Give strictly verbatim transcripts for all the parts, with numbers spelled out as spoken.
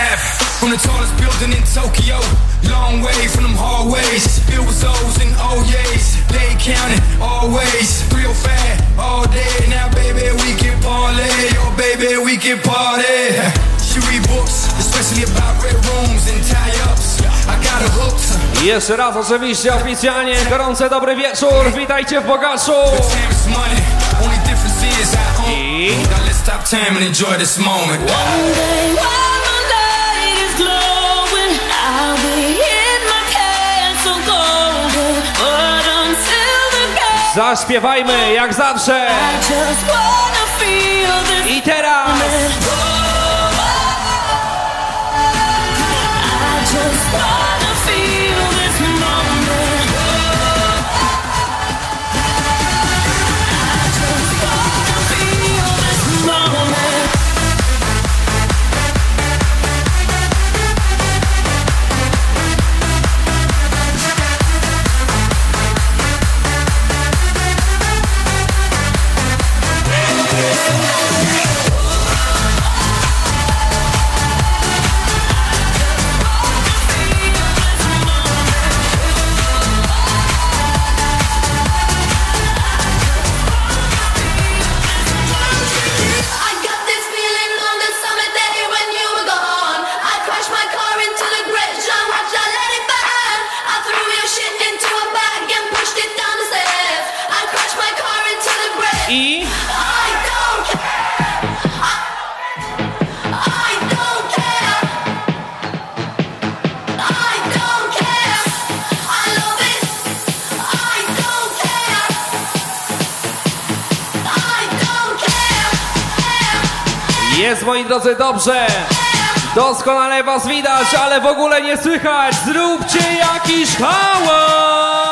laugh from the tallest building in Tokyo. Long way from them hallways. It was O's and O's. They counted always. Real fat all day. Now baby we can parlay. Oh baby we can party. She read books, especially about red rooms and tie-ups. I got her hooked. Jeszcze raz oczywiście oficjalnie gorący dobry wieczór. Witajcie w Bogaczu. I let's stop time and enjoy this moment. One day while my light is glowing, I'll be in my castle golden. But until the day, zaśpiewajmy jak zawsze. I just wanna feel this. I teraz. I just wanna feel this moment. I just wanna feel this moment. I jest, moi drodzy, dobrze. Doskonale was widać, ale w ogóle nie słychać. Zróbcie jakiś hałas.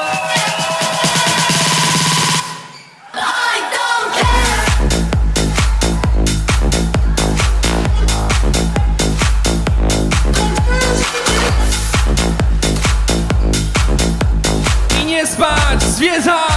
I nie spać, zwiedzać.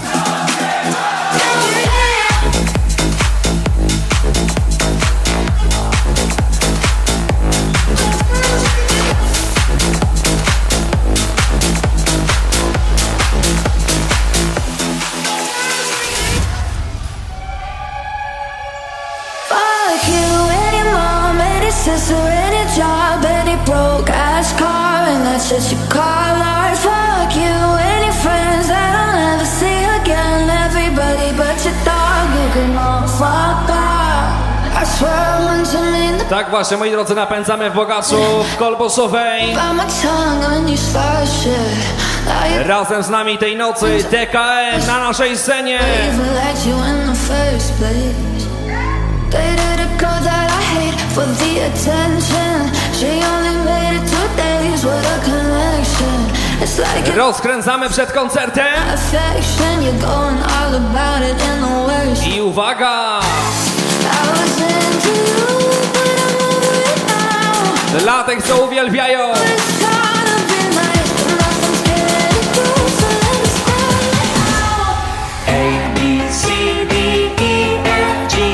Or any job, any broke ass car, and that's just your call art. Fuck you, any friends that I'll never see again. Everybody but your dog, you can all fuck off. I swear I want to mean the Tak właśnie, moi drodzy, napędzamy w Bogaczu w Kolbuszowej. by my tongue when you start shit. Razem z nami tej nocy D K M na naszej scenie. Even let you in the first place. Dated a girl that I hate for the attention. She only made it two days, what a connection. It's like rozkręcamy przed koncertem. Affection, you're going all about it in the worst. I uwaga! I was into you, but I'm over it now. Dla tych, co uwielbiają. It's gonna be nice, but nothing's getting through, so let me start now. A, B, C, D, E, F, G.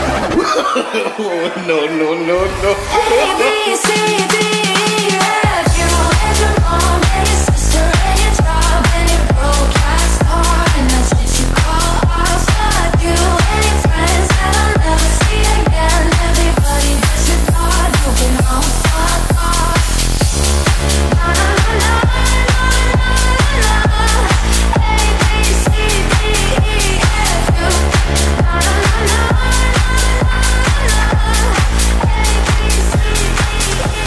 No, no, no, no. A, B, C, D, E, F. You and your mom and your sister and your job and your broke ass car, and that's what you call off. Fuck you and your friends that I'll never see again. Everybody but your dog, you can all fuck off. Na na na na na na na. A, B, C, D, E, F. You. Na na na na na na na. A, B, C, D, E, F.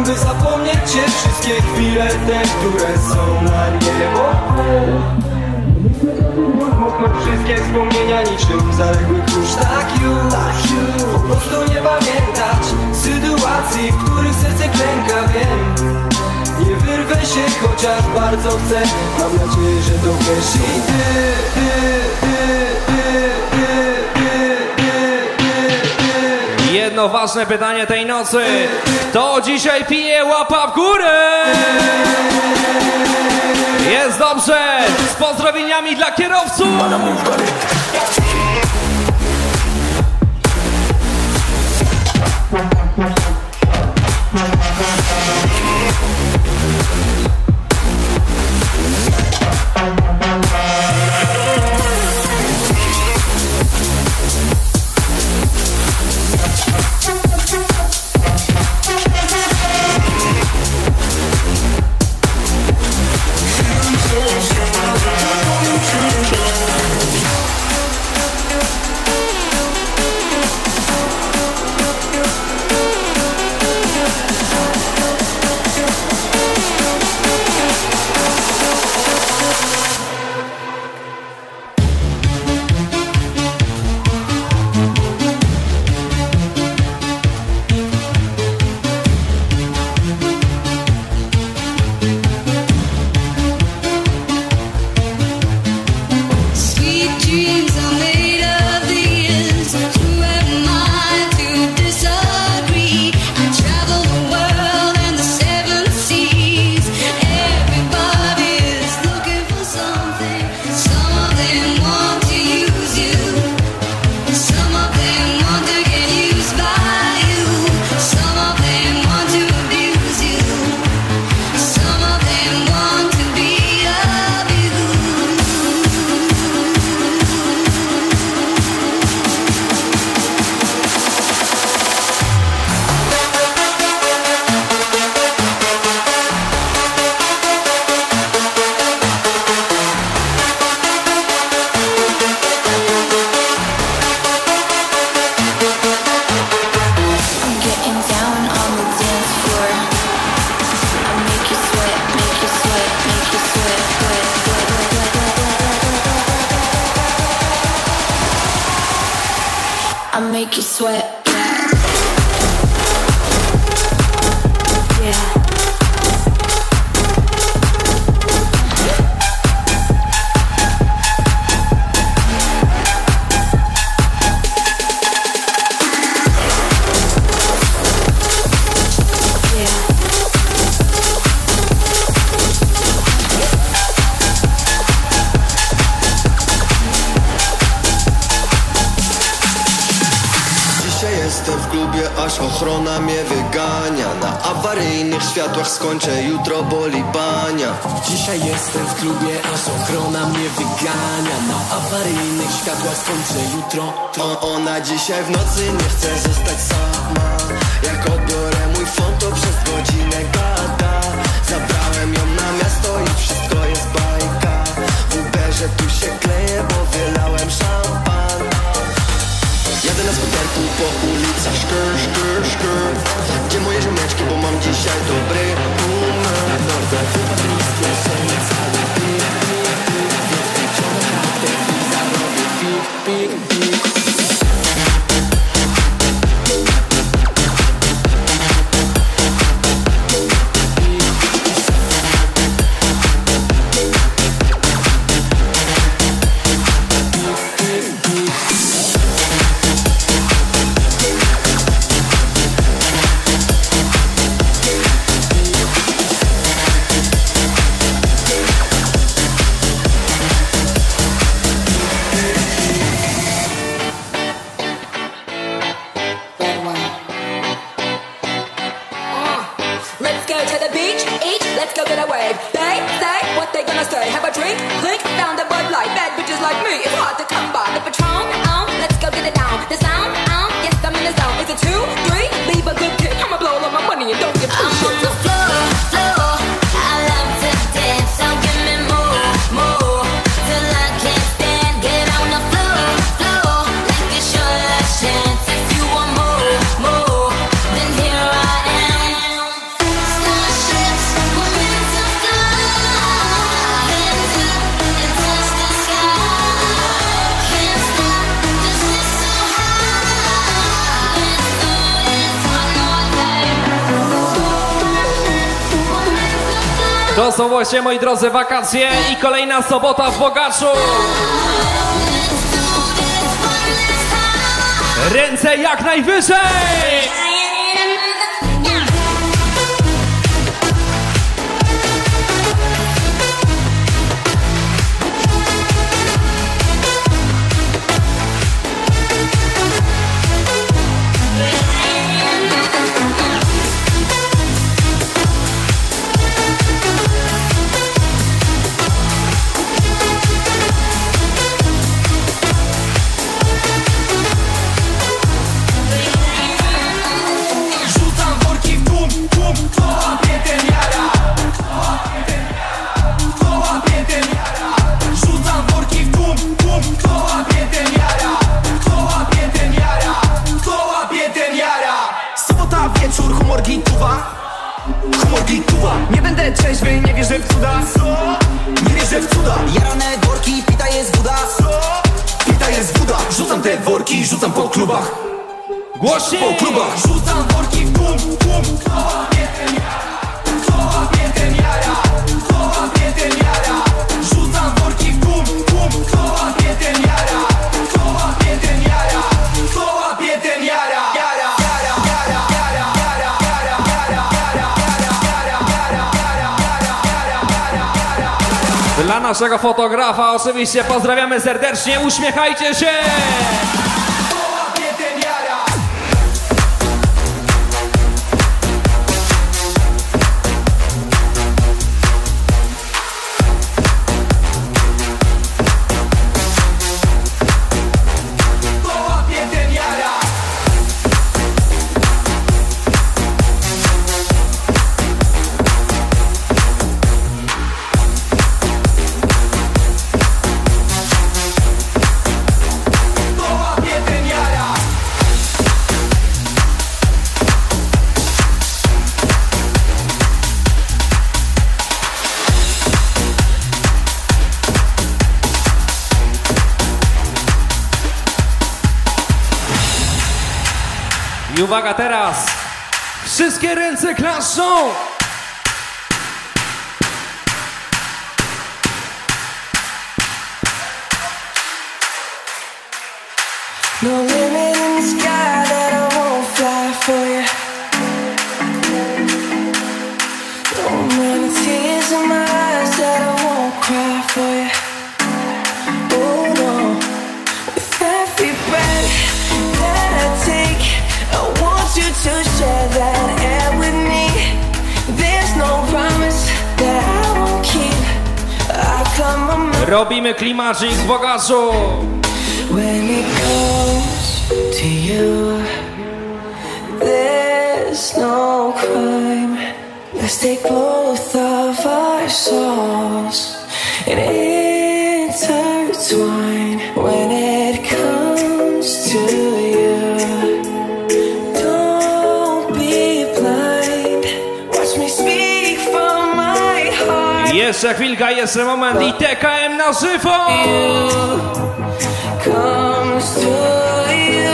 by zapomnieć cię, wszystkie chwile te, które są na niebo. Mokną wszystkie wspomnienia niczym zaległy kurz. Tak już, tak już, po prostu nie pamiętać sytuacji, w których serce klęka, wiem. Nie wyrwę się, chociaż bardzo chcę. Mam nadzieję, że to wiesz i ty, ty, ty, ty, ty, ty, ty. Jedno ważne pytanie tej nocy. Kto dzisiaj pije? Łapa w górę! Jest dobrze! Z pozdrowieniami dla kierowców! Make you sweat. Ochrona mnie wygania. Na awaryjnych światłach skończę jutro, boli bania. Dzisiaj jestem w klubie, aż ochrona mnie wygania. Na awaryjnych światłach skończę jutro. To ona dzisiaj w nocy nie chce zostać sama. Jak odbiorę mój fon, to przez godzinę gada. Zabrałem ją na miasto i wszystko jest bajka. W Uberze tu się kleję, bo wylałem szampan. Jadę na skuterku po ulicach, szkur, szkur, szkur. Gdzie moje ziomeczki, bo mam dzisiaj dobry humor. Norwę, wypadł z kieszeni cały pik, pik, pik. Więc wyciągnę kartę i zarobię pik, pik, pik. To są właśnie, moi drodzy, wakacje i kolejna sobota w Bogaczu. Ręce jak najwyżej! Nie będę trzeźwy, nie wierzę w cuda. Nie wierzę w cuda. Jarane worki, pita jest woda. Pita jest woda. Rzucam te worki, rzucam po klubach. Głośniej! Po klubach. Rzucam worki w tłum, tłum. Kto łapie ten jara? Kto łapie ten jara? Kto łapie ten jara? Rzucam worki w tłum, tłum. Kto łapie ten jara? Kto łapie ten jara? Kto łapie ten jara? Jara, jara, jara, jara, jara, jara, jara, jara, jara, jara, jara. Dla naszego fotografa oczywiście pozdrawiamy serdecznie, uśmiechajcie się! I uwaga teraz! Wszystkie ręce klaszczą! No limit in the sky that I won't fly for you. No many tears in my eyes that I won't cry for you. Oh no, with every breath that I take, I want you to share that air with me. There's no promise that I won't keep. I climb a mountain. Robimy klimacik w Bogaczu! When it comes to you, there's no crime. Let's take both of our souls and intertwine. When it comes to you, don't be blind. Watch me speak from my heart. Jeszcze chwilka, jeszcze moment i T K M na żywo! Comes to you.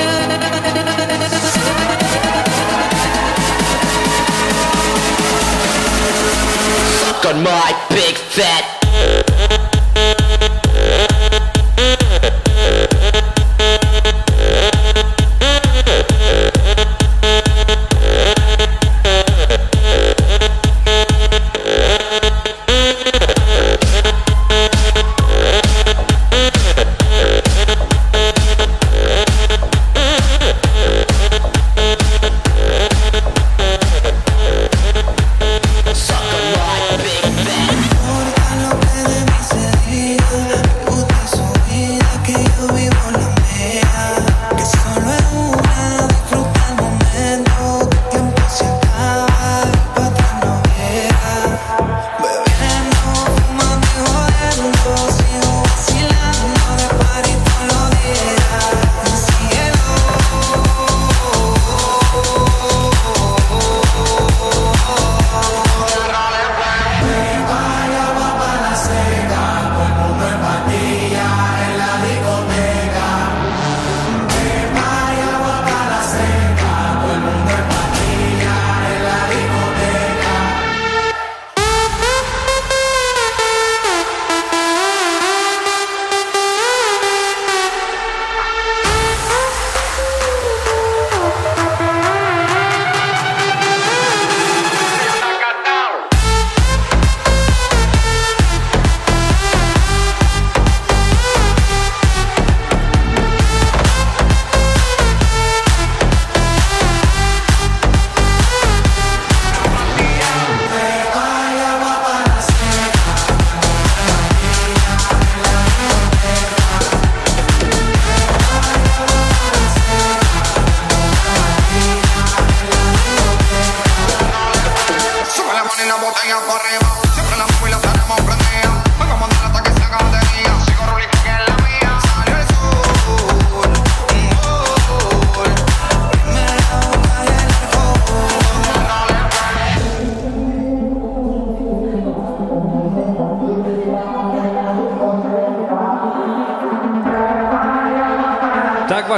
Suck on my big fat. Lo que de mí se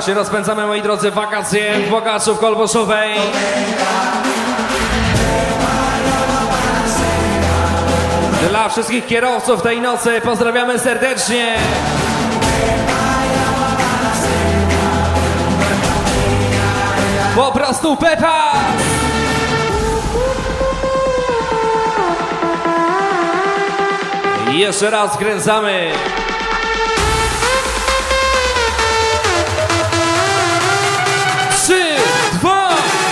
właśnie rozpędzamy, moi drodzy, wakacje w Bogaczu w Kolbuszowej. Dla wszystkich kierowców tej nocy pozdrawiamy serdecznie. Po prostu pepa! I jeszcze raz skręcamy. Trzy, dwa.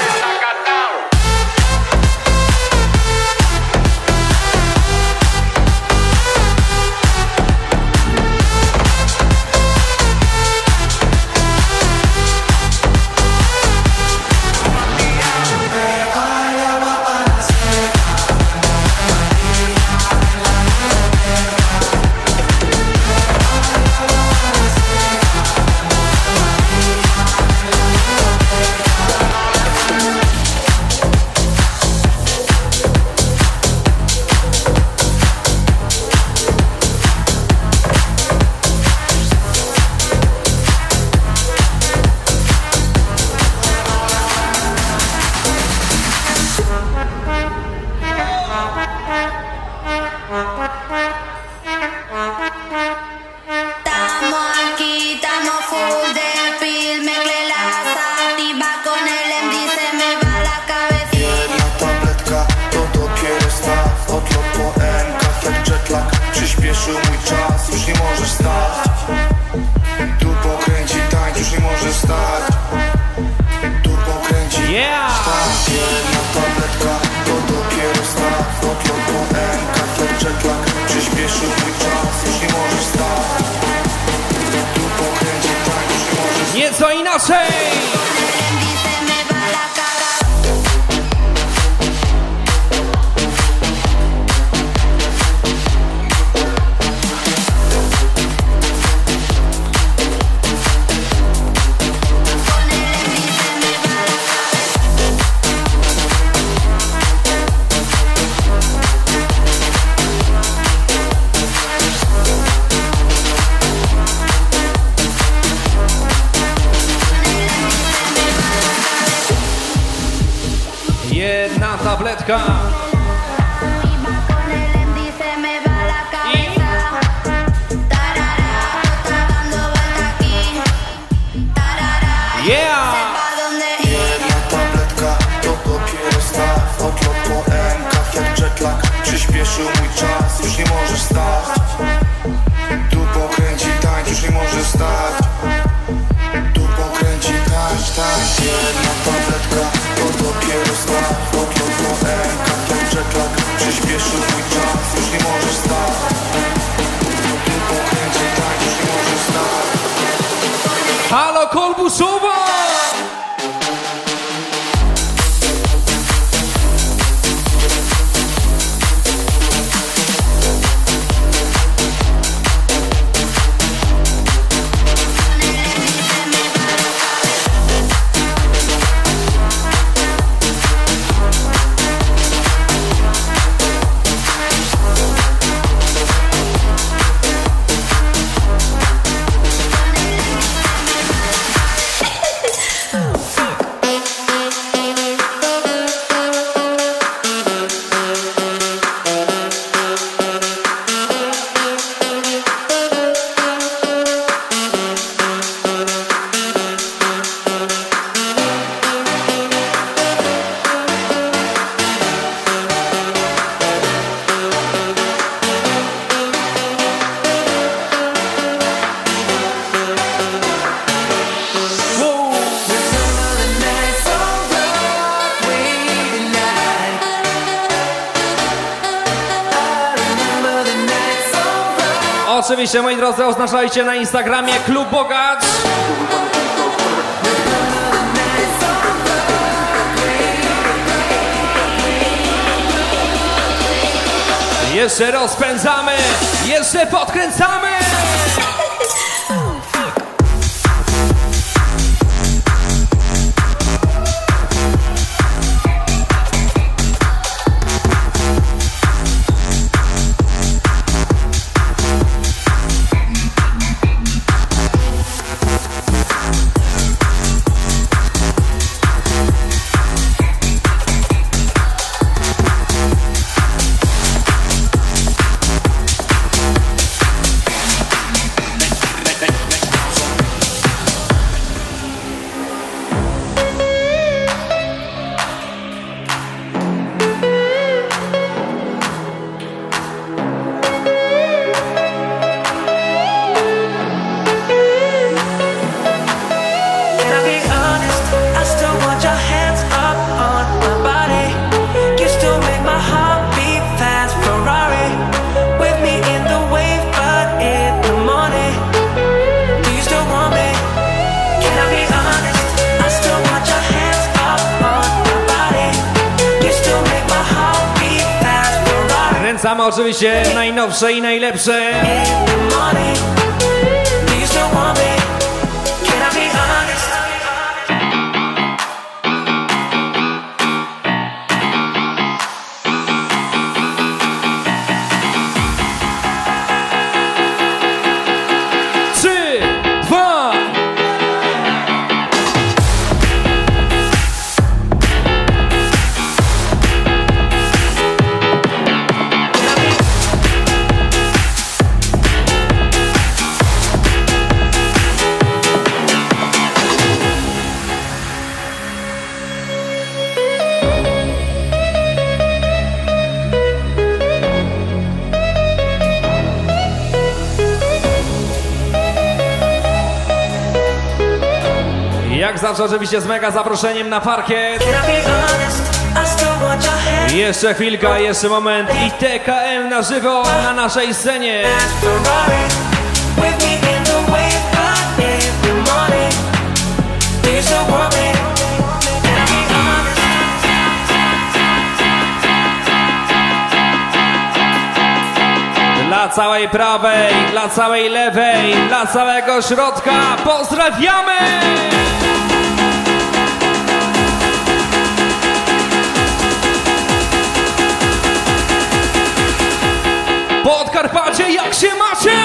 Nieco inaczej! Jedna tabletka. Yeah! Jedna tabletka, to dopiero start. Odlot po emkach jak jetlag. Przyspieszył mój czas, już nie możesz stać. Tu pokręci tańcz, już nie możesz stać. Tu pokręci tańcz, tańcz. Jedna tabletka, to dopiero start. Odlot po emkach jak jetlag. Przyspieszył mój czas, już nie możesz stać. Tu pokręci tańcz, już nie możesz stać. Halo Kolbuszowa! Oczywiście, moi drodzy, oznaczajcie na Instagramie Klub Bogacz. Jeszcze rozpędzamy, jeszcze podkręcamy. Same oczywiście najnowsze i najlepsze. Jak zawsze oczywiście z mega zaproszeniem na parkiet. Jeszcze chwilka, jeszcze moment i T K M na żywo na naszej scenie. Dla całej prawej, dla całej lewej, dla całego środka pozdrawiamy! Podkarpacie, jak się macie?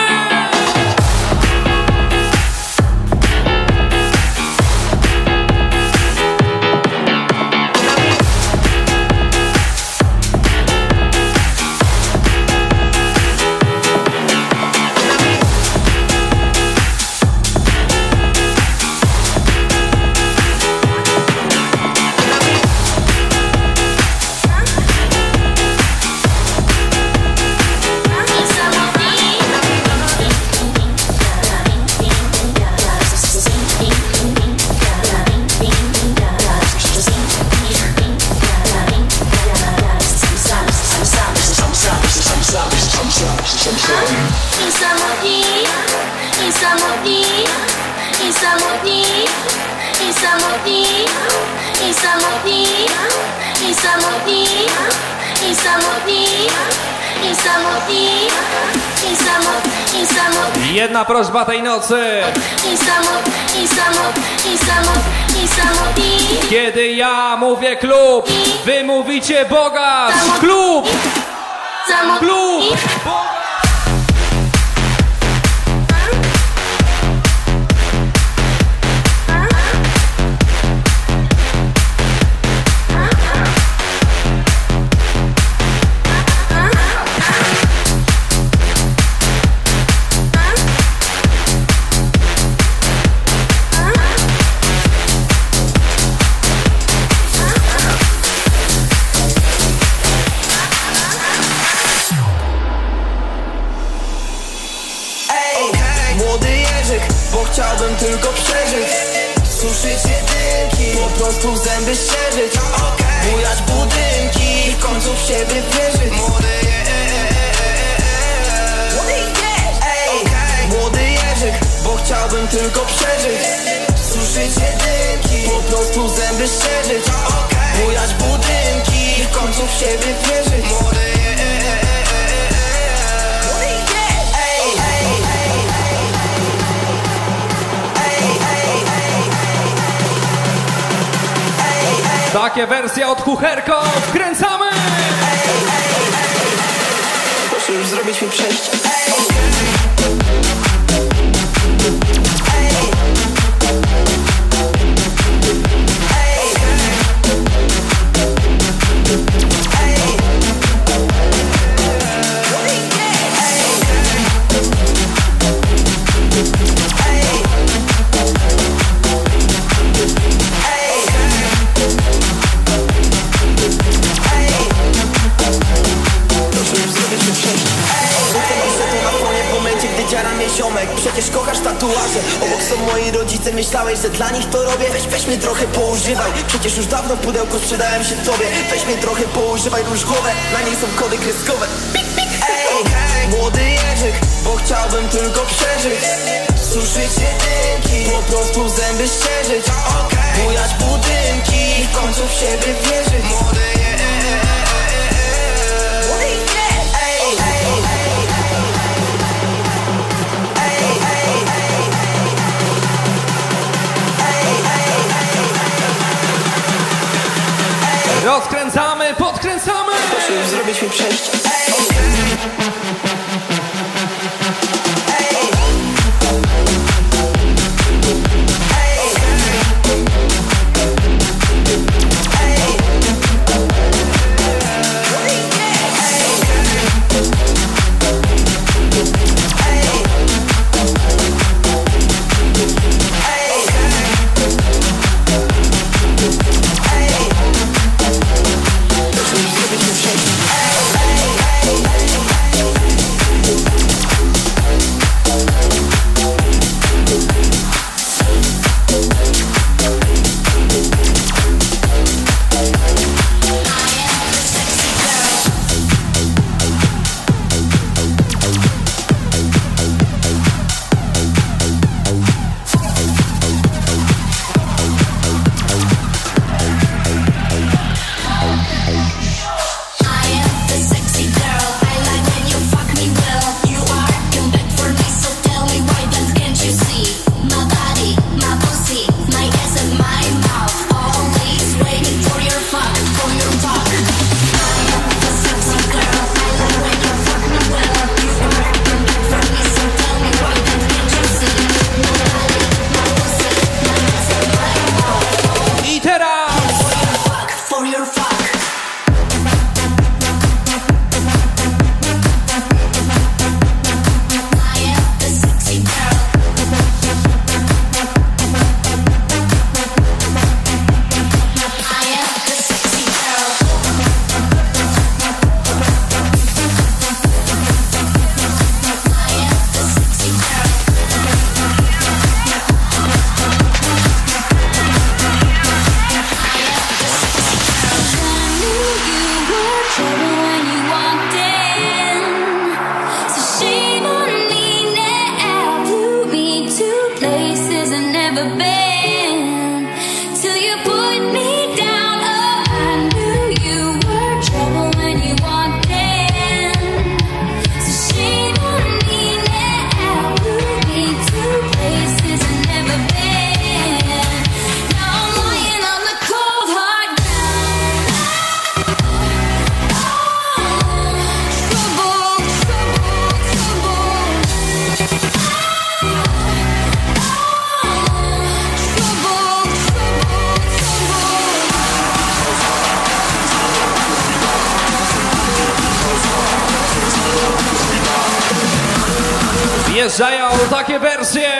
Jedna prośba tej nocy. Kiedy ja mówię klub, wy mówicie bogacz. Klub! Klub! Chciałbym tylko przeżyć, suszyć jedynki, po prostu zęby szczerzyć, okay. Bujać budynki, w końcu w siebie wierzyć. Młody Ej, okay. Młody Jerzyk, bo chciałbym tylko przeżyć, suszyć jedynki, po prostu zęby szczerzyć, okay. Bujać budynki, w końcu w siebie wierzyć. Młody Takie wersje od Kucherko, wkręcamy! Proszę już zrobić mi przejście. Przecież kochasz tatuaże, obok są moi rodzice. Myślałeś, że dla nich to robię? Weź, weź mnie trochę poużywaj. Przecież już dawno w pudełku sprzedałem się tobie. Weź mnie trochę poużywaj, róż głowę. Na niej są kody kreskowe. Pik, pik, ej, młody Jerzyk, bo chciałbym tylko przeżyć, suszyć jedynki, po prostu zęby szczerzyć, okay. Bujać budynki, w końcu w siebie wierzyć. Młody Jerzyk, ej, Rozkręcamy, podkręcamy! Proszę już zrobić mi przejście. Wjeżdżają takie wersje!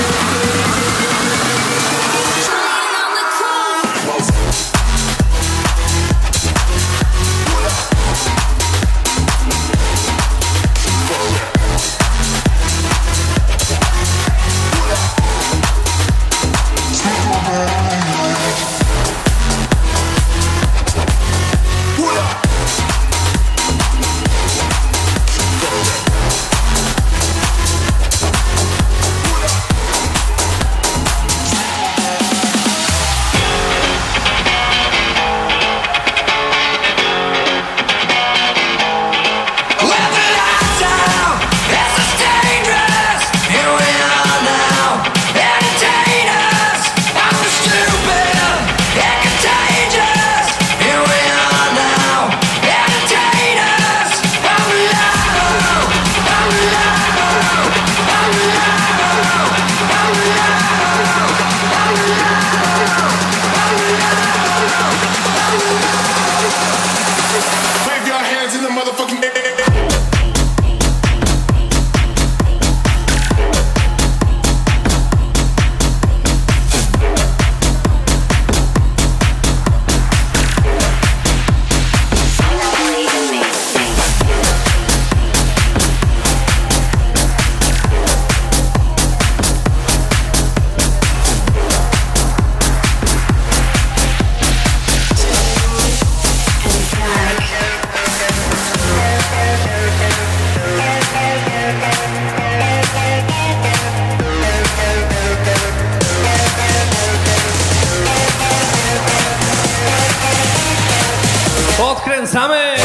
Podkręcamy!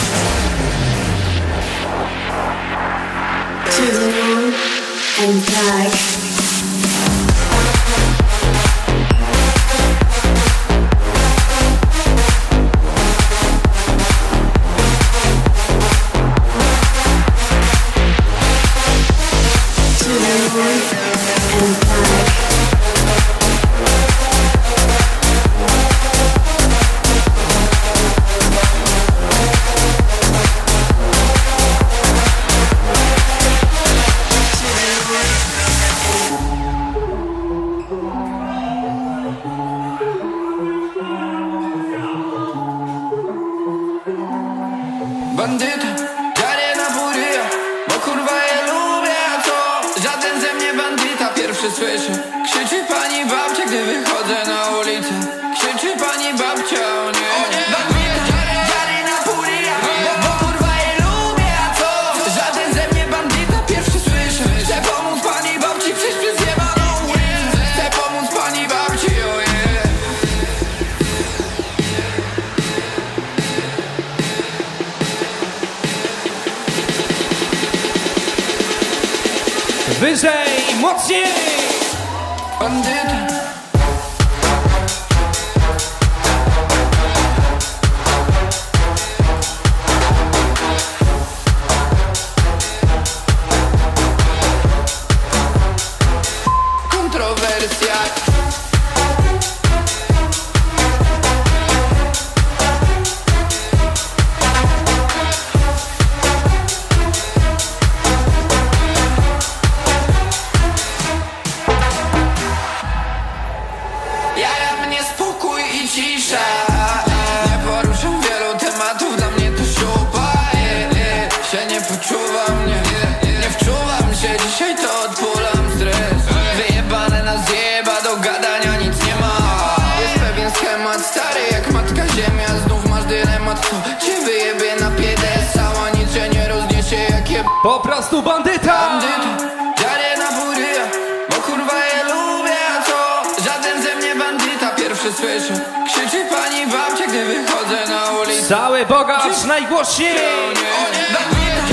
To the moon and back. Bandyta, dziarę na buryja, bo kurwa je lubię, a co? Żaden ze mnie bandyta, pierwszy słyszę. Krzyczy pani babcia, gdy wychodzę na ulicę. Krzyczy pani babcia, o nie, o nie. Bandyta, dziarę, dziarę na buryja, bo, bo kurwa je lubię, a co? Żaden ze mnie bandyta, pierwszy słyszę. Chcę pomóc pani babci, przejść przez jebaną ulicę. Chcę pomóc pani babci, o nie. Wyżej, mocniej! Bandyta. Kontrowersja. Jaja mnie spokój i cisza. Nie poruszam wielu tematów, dla mnie to siupa. Się nie poczuwam, nie, nie wczuwam się. Dzisiaj to odpulam stres. Wyjebane na zjeba, do gadania nic nie ma. Jest pewien schemat, stary jak matka ziemia. Znów masz dylemat, co cię wyjebie na piedestał, a nic się nie rozniesie jak jeb... Po prostu bandyta! Bandyta, dziarę na buryja, bo kurwa je lubię, a co? Żaden ze mnie bandyta, pierwszy słyszę. Krzyczy pani babcia, gdy wychodzę na ulicę. Cały bogacz najgłośniej! O nie, o nie. Bandyta,